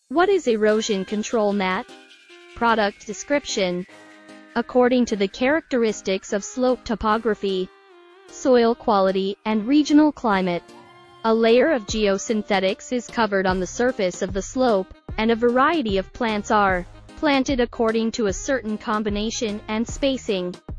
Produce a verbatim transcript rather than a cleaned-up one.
What is erosion control mat? Product description. According to the characteristics of slope topography, soil quality, and regional climate, a layer of geosynthetics is covered on the surface of the slope, and a variety of plants are planted according to a certain combination and spacing.